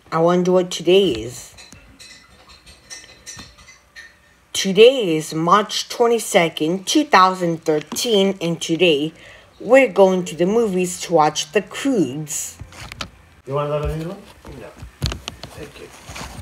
I wonder what today is. Today is March 22nd, 2013, and today we're going to the movies to watch The Croods. You want another one? No. Thank you.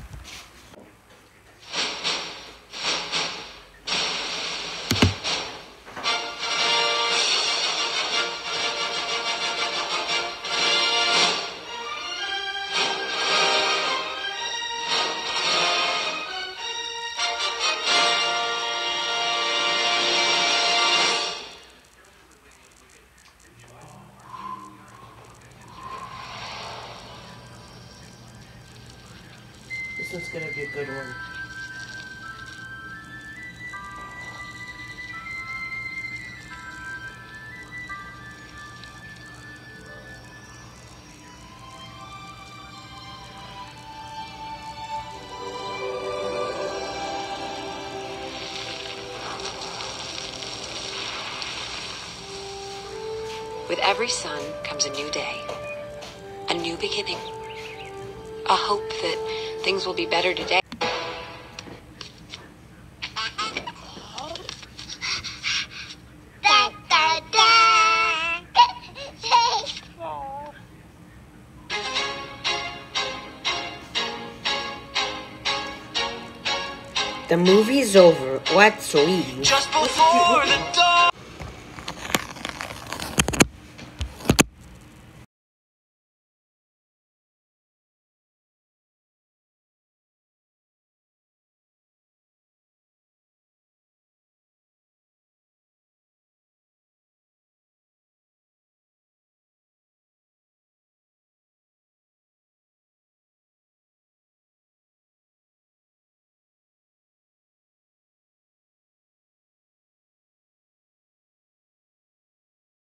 This one's gonna be a good one. With every sun comes a new day, a new beginning, a hope that things will be better today. The movie's over. Let's leave. Just before the dawn.